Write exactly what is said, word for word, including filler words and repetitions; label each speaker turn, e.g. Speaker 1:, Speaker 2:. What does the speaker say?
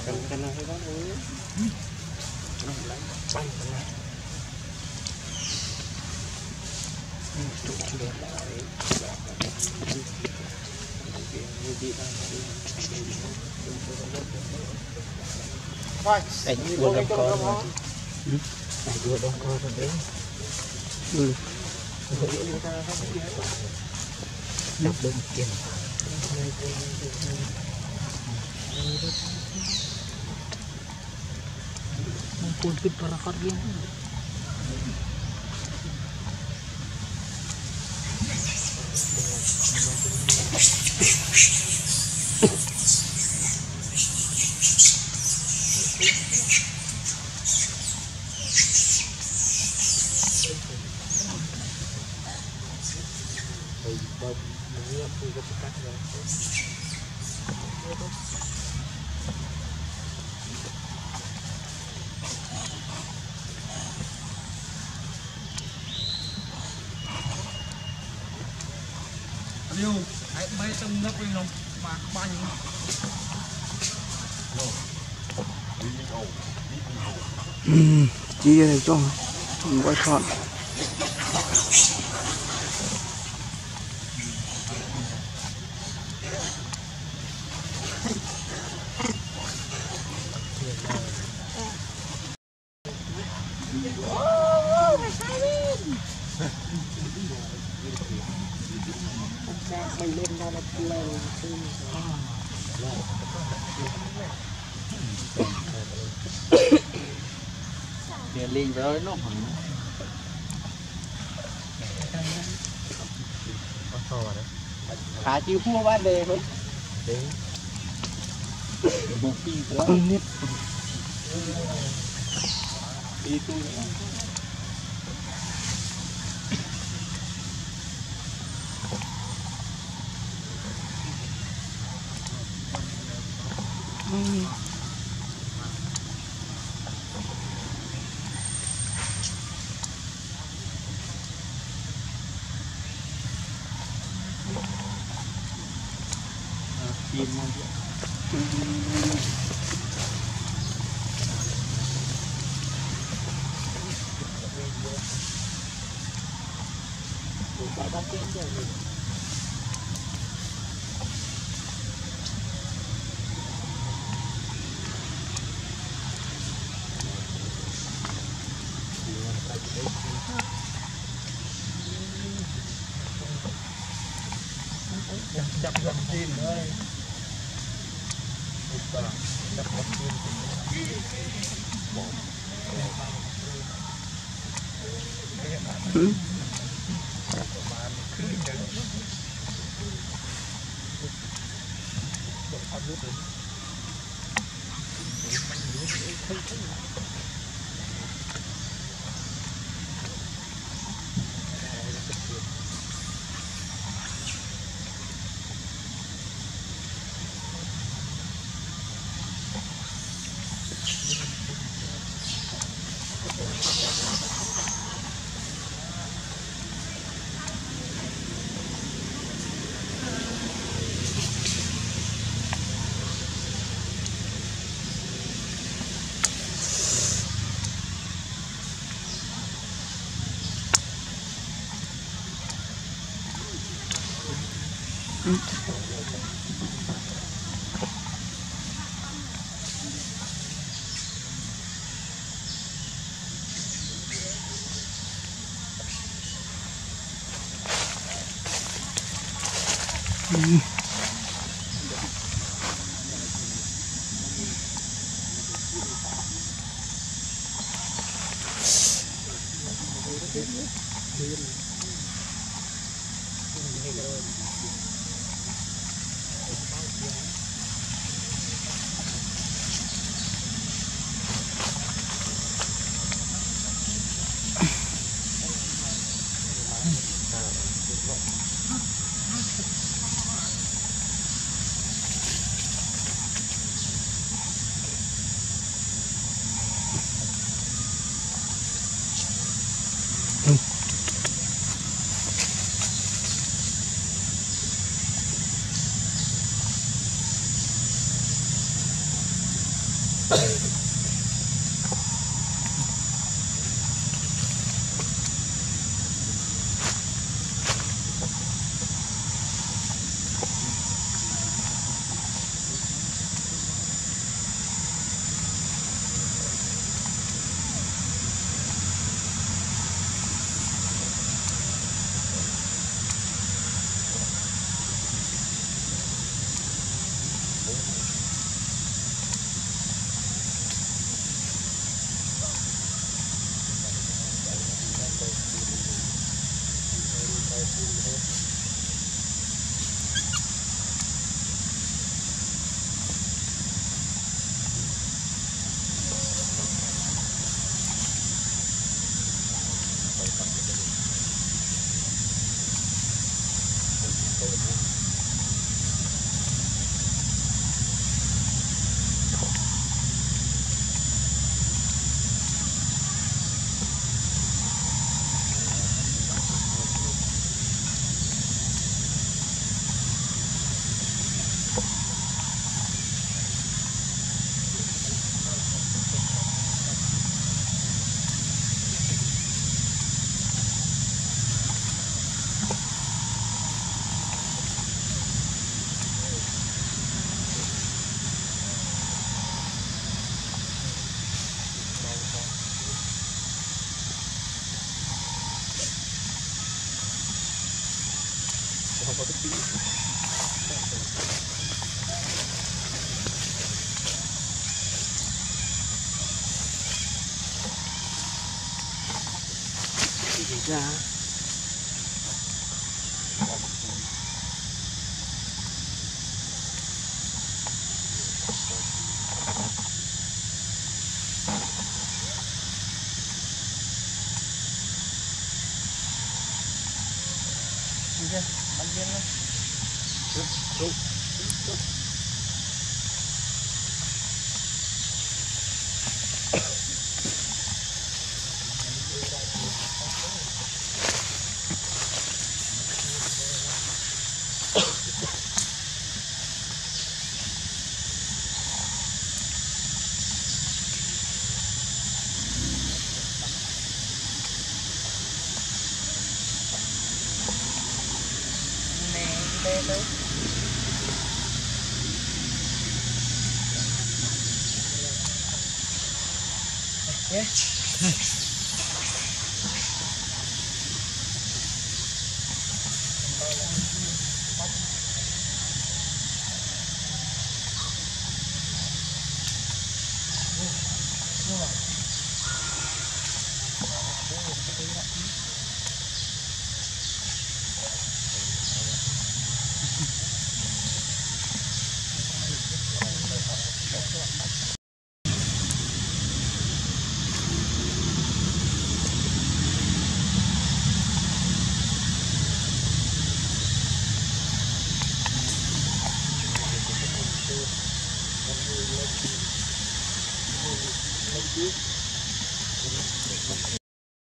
Speaker 1: Cần cái này hay có nữa. Nó lấy bay cái này. Chụp được lại. Như vậy là anh vừa đông con anh vừa đông con rồi đấy. Ừ. Đập đông tiền. Mungkin pit para karya.
Speaker 2: Liu, hãy bay trong nước đi không mà banh.
Speaker 3: Ừ, chia này cho quay tròn.
Speaker 1: Mình lên ra là lều tiền liền rồi nó khá chịu mua bán đề thôi một phi nữa đi tôi
Speaker 3: Ừ.
Speaker 1: tiền mà chặt dần tiền thôi. Chặt dần tiền.
Speaker 3: Ừ. Ừ. Ừ. ra.
Speaker 1: Iya, bagian lah. Tuh, tuh, tuh. Đây yeah. Thank you.